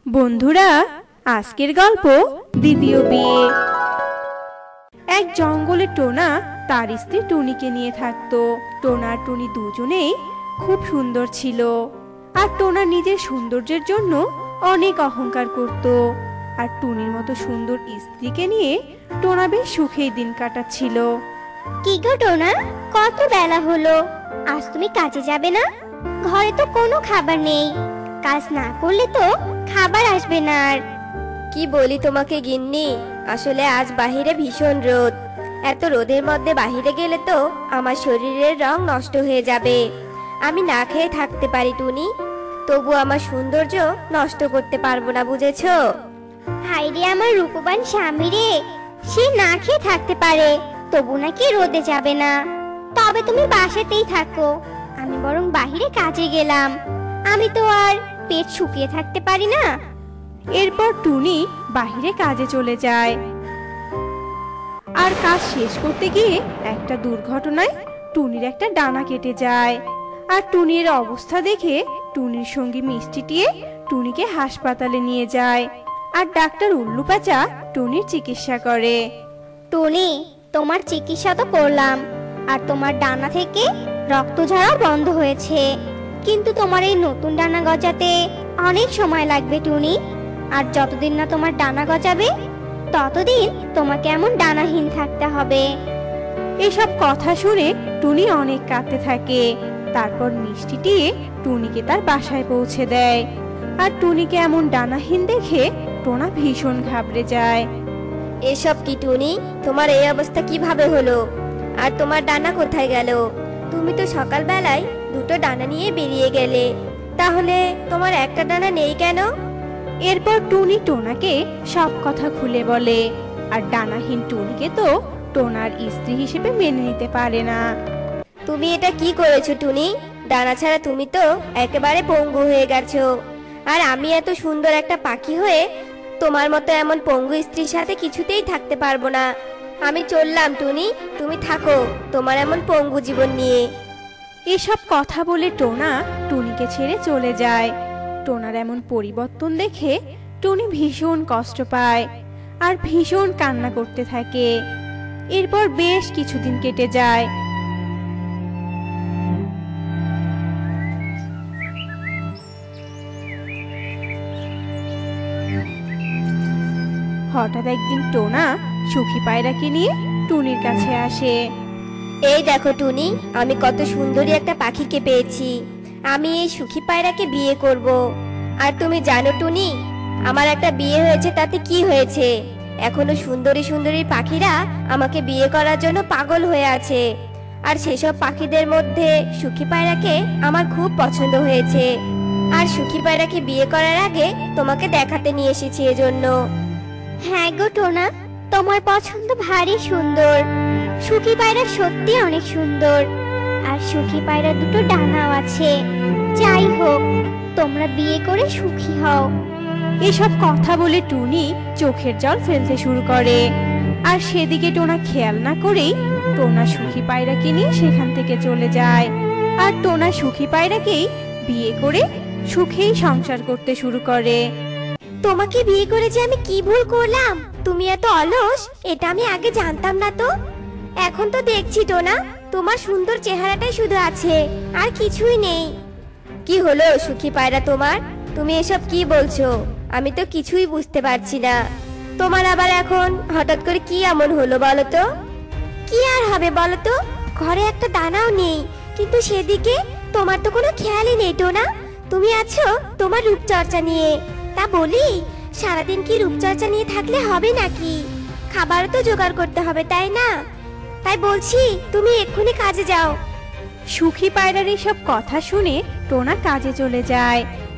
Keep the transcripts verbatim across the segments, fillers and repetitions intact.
বন্ধুরা, আজকের গল্প দ্বিতীয় বিয়ে। এক জঙ্গলে টোনা তার স্ত্রী টুনিকে নিয়ে থাকতো। টোনা আর টুনি দুজনেই খুব সুন্দর ছিল, আর টোনা নিজের সৌন্দর্যের জন্য অনেক অহংকার করত। আর টুনির মতো সুন্দর স্ত্রীকে নিয়ে টোনা বেশ সুখেই দিন কাটাচ্ছিল। কি গো টোনা, কত বেলা হলো, আজ তুমি কাজে যাবে না? ঘরে তো কোনো খাবার নেই, কাজ না করলে তো খাবার আসবে না। আর কি বলি তোমাকে গিন্নি, আসলে আজ বাহিরে ভীষণ রোদ। এত রোদের মধ্যে বাহিরে গেলে তো আমার শরীরের রং নষ্ট হয়ে যাবে। আমি না খেয়ে থাকতে পারি টুনি, তবু আমার সৌন্দর্য নষ্ট করতে পারবো না, বুঝেছো? হাই রে আমার রূপবান স্বামী রে, সে না খেয়ে থাকতে পারে তবু নাকি রোদে যাবে না। তবে তুমি বাসাতেই থাকো, আমি বরং বাহিরে কাজে গেলাম। আমি তো আর পেট শুকিয়ে থাকতে পারি না। এরপর টুনি বাহিরে কাজে চলে যায়। আর কাজ শেষ করতে গিয়ে একটা দুর্ঘটনায় টুনির একটা ডানা কেটে যায়। আর টুনির অবস্থা দেখে টুনির সঙ্গী মিষ্টিটিয়ে টুনিকে হাসপাতালে নিয়ে যায়। আর ডাক্তার উল্লু প্যাঁচা টুনির চিকিৎসা করে। টুনি, তোমার চিকিৎসা তো করলাম, আর তোমার ডানা থেকে রক্ত ঝরা বন্ধ হয়েছে, কিন্তু তোমার এই নতুন ডানা গজাতে অনেক সময় লাগবে টুনি। আর যতদিন না তোমার ডানা গজাবে ততদিন তোমাকে এমন ডানাহীন থাকতে হবে। এসব কথা শুনে টুনি অনেক কাঁদতে থাকে। তারপর মিষ্টিটি টুনিকে তার বাসায় পৌঁছে দেয়। আর টুনিকে এমন ডানাহীন দেখে টোনা ভীষণ ঘাবড়ে যায়। এসব কি টুনি, তোমার এই অবস্থা কিভাবে হলো? আর তোমার ডানা কোথায় গেল? তুমি তো সকালবেলায় দুটো ডানা নিয়ে বেরিয়ে গেলে, তাহলে তোমার একটা ডানা নেই কেন? এরপর টুনি টোনাকে সব কথা খুলে বলে। আর ডানাহীন টুনিকে তো টোনার স্ত্রী হিসেবে মেনে নিতে পারে না। তুমি এটা কি করেছো টুনি? ডানা ছাড়া তুমি তো একেবারে পঙ্গু হয়ে গেছো। আর আমি এত সুন্দর একটা পাখি হয়ে তোমার মতো এমন পঙ্গু স্ত্রীর সাথে কিছুতেই থাকতে পারবো না। আমি চললাম টুনি, তুমি থাকো তোমার এমন পঙ্গু জীবন নিয়ে। এসব কথা বলে টোনা টুনিকে ছেড়ে চলে যায়। টোনার এমন পরিবর্তন দেখে টুনি ভীষণ কষ্ট পায় আর ভীষণ কান্না করতে থাকে। এরপর বেশ কিছুদিন কেটে যায়। হঠাৎ একদিন টোনা সুখী পায়রাকে নিয়ে টুনির কাছে আসে। এই দেখো টুনি, আমি কত সুন্দরী একটা পাখিকে পেয়েছি। আমি এই সুখী পায়রাকে বিয়ে করব। আর তুমি জানো টুনি, আমার একটা বিয়ে হয়েছে, তাতে কি হয়েছে? এখনো সুন্দরী সুন্দরী পাখিরা আমাকে বিয়ে করার জন্য পাগল হয়ে আছে। আর সেসব পাখিদের মধ্যে সুখী পায়রাকে আমার খুব পছন্দ হয়েছে। আর সুখী পায়রাকে বিয়ে করার আগে তোমাকে দেখাতে নিয়ে এসেছি এজন্য। হ্যাঁ গো টোনা, তোমার পছন্দ ভারী সুন্দর। সুখী পায়রা সত্যি অনেক সুন্দর, আর সুখী পায়রা দুটো ডানাও আছে। যাই হোক, তোমরা বিয়ে করে সুখী হও। এসব কথা বলে টুনি চোখের জল ফেলতে শুরু করে। আর সেদিকে টোনা খেয়াল না করেই টোনা সুখী পায়রাকে নিয়ে সেখান থেকে চলে যায়। আর টোনা সুখী পায়রাকেই বিয়ে করে সুখেই সংসার করতে শুরু করে। তোমাকে বিয়ে করে যে আমি কি ভুল করলাম, তুমি এত অলস, এটা আমি আগে জানতাম না তো। এখন তো দেখছি টোনা, তোমার সুন্দর চেহারাটাই শুধু আছে, আর কিছুই নেই। কি হলো সুখী পায়রা তোমার? তুমি এসব কি বলছো? আমি তো কিছুই বুঝতে পারছি না। তোমার আবার এখন হঠাৎ করে কি এমন হলো বলো তো? কি আর হবে বলো তো, ঘরে একটা দানাও নেই, কিন্তু সেদিকে তোমার তো কোনো খেয়ালই নেই টোনা। তুমি আছো তোমার রূপচর্চা নিয়ে। তা বলি, সারাদিন কি রূপচর্চা নিয়ে থাকলে হবে নাকি? খাবারও তো জোগাড় করতে হবে, তাই না? তাই বলছি তুমি এক্ষুনি কাজে যাও। সুখী পায়রার এসব কথা শুনে টোনা কাজে চলে যায়।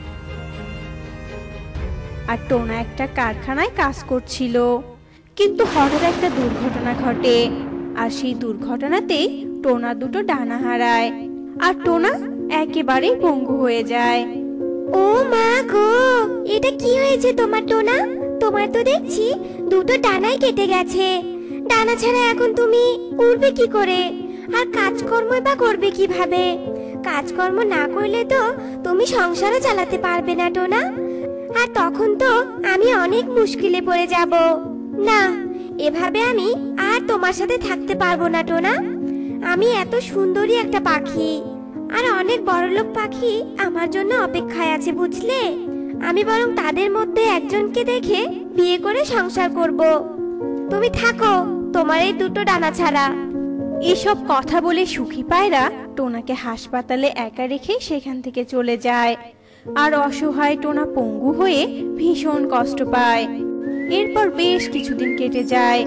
আর টোনা একটা কারখানায় কাজ করছিল, কিন্তু হঠাৎ একটা দুর্ঘটনা ঘটে। আর সেই দুর্ঘটনাতেই টোনা দুটো ডানা হারায়। আর টোনা একেবারেই পঙ্গু হয়ে যায়। ও মা গো, এটা কি হয়েছে তোমার টোনা? তোমার তো দেখছি দুটো ডানাই কেটে গেছে। ডানা ছাড়া এখন তুমি উড়বে কি করে? আর কাজকর্ম বা করবে কিভাবে? কাজকর্ম না করলে তো তুমি সংসারও চালাতে পারবে না টোনা। আর তখন তো আমি অনেক মুশকিলে পড়ে যাব। না, এভাবে আমি আর তোমার সাথে থাকতে পারবো না টোনা। আমি এত সুন্দরী একটা পাখি, আর অনেক বড়লোক পাখি আমার জন্য অপেক্ষায় আছে, বুঝলে? আমি বরং তাদের মধ্যে একজনকে দেখে বিয়ে করে সংসার করব। তুমি থাকো তোমার এই দুটো ডানা ছাড়া। এসব কথা বলে সুখী পায়রা টোনাকে হাসপাতালে একা রেখে সেখান থেকে চলে যায়। আর অসহায় টোনা পঙ্গু হয়ে ভীষণ কষ্ট পায়। এরপর বেশ কিছুদিন কেটে যায়।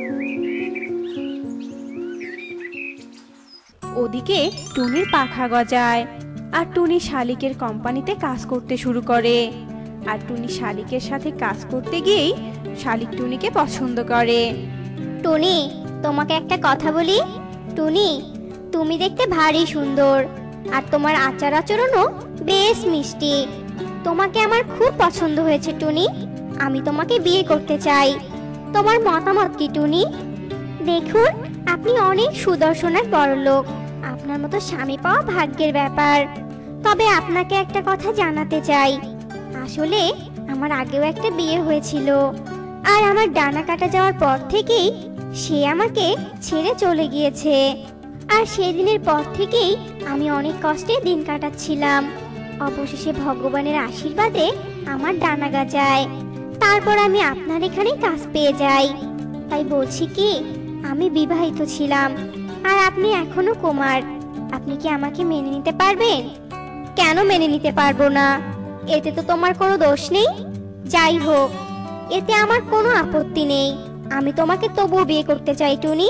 ওদিকে টুনির পাখা গজায়, আর টুনি শালিকের কোম্পানিতে কাজ করতে শুরু করে। আর টুনি শালিকের সাথে কাজ করতে গিয়েই শালিক টুনিকে পছন্দ করে। টুনি, তোমাকে একটা কথা বলি। টুনি, তুমি দেখতে ভারী সুন্দর, আর তোমার আচার আচরণও বেশ মিষ্টি। তোমাকে আমার খুব পছন্দ হয়েছে টুনি। আমি তোমাকে বিয়ে করতে চাই। তোমার মতামত কি টুনি? দেখুন, আপনি অনেক সুদর্শন আর বড়লোক। আপনার মতো স্বামী পাওয়া ভাগ্যের ব্যাপার। তবে আপনাকে একটা কথা জানাতে চাই। আসলে আমার আগেও একটা বিয়ে হয়েছিল, আর আমার ডানা কাটা যাওয়ার পর থেকেই সে আমাকে ছেড়ে চলে গিয়েছে। আর সেদিনের পর থেকেই আমি অনেক কষ্টে দিন কাটাচ্ছিলাম। অবশেষে ভগবানের আশীর্বাদে আমার ডানা গজায়। তারপর আমি আপনার এখানে কাজ পেয়ে যাই। তাই বলছি কি, আমি বিবাহিত ছিলাম, আর আপনি এখনো কুমার। আপনি কি আমাকে মেনে নিতে পারবেন? কেন মেনে নিতে পারবো না? এতে তো তোমার কোনো দোষ নেই। যাই হোক, এতে আমার কোনো আপত্তি নেই। আমি তোমাকে তবুও বিয়ে করতে চাই টুনি।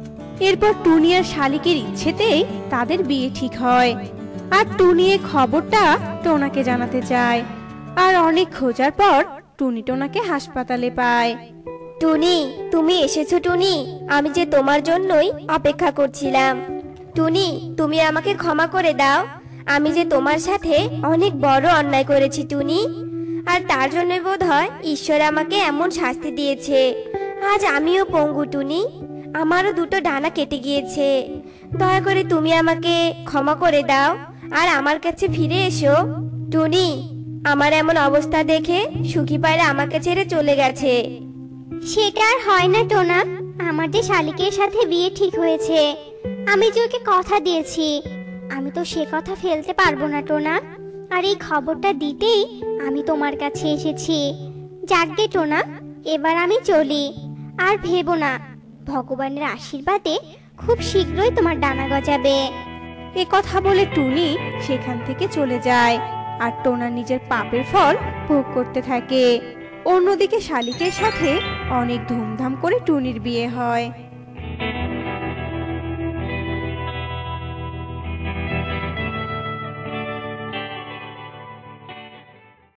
এরপর টুনি আর শালিকের ইচ্ছেতেই তাদের বিয়ে ঠিক হয়। আর টুনি এই খবরটা টোনাকে জানাতে চায়। আর অনেক খোঁজার পর টুনি টোনাকে হাসপাতালে পায়। টুনি, তুমি এসেছো টুনি। আমি যে তোমার জন্যই অপেক্ষা করছিলাম। টুনি, তুমি আমাকে ক্ষমা করে দাও। আমি যে তোমার সাথে অনেক বড় অন্যায় করেছি টুনি, আর তার জন্য বোধহয় ঈশ্বর আমাকে এমন শাস্তি দিয়েছে। আজ আমিও পঙ্গু টুনি, আমারও দুটো ডানা কেটে গিয়েছে। দয়া করে তুমি আমাকে ক্ষমা করে দাও আর আমার কাছে ফিরে এসো টুনি। আমার এমন অবস্থা দেখে সুখী পায়রা আমাকে ছেড়ে চলে গেছে। সেটা আর হয় না টোনা। আমার যে শালিকের সাথে বিয়ে ঠিক হয়েছে, আমি যে ওকে কথা দিয়েছি, আমি তো সে কথা ফেলতে পারবো না টোনা। আর এই খবরটা দিতেই আমি তোমার কাছে এসেছি। যাকগে টোনা, এবার আমি চলি। আর ভেবো না, ভগবানের আশীর্বাদে খুব শীঘ্রই তোমার ডানা গজাবে। এ কথা বলে টুনি সেখান থেকে চলে যায়। আর টোনা নিজের পাপের ফল ভোগ করতে থাকে। অন্যদিকে শালিকের সাথে অনেক ধুমধাম করে টুনির বিয়ে হয়।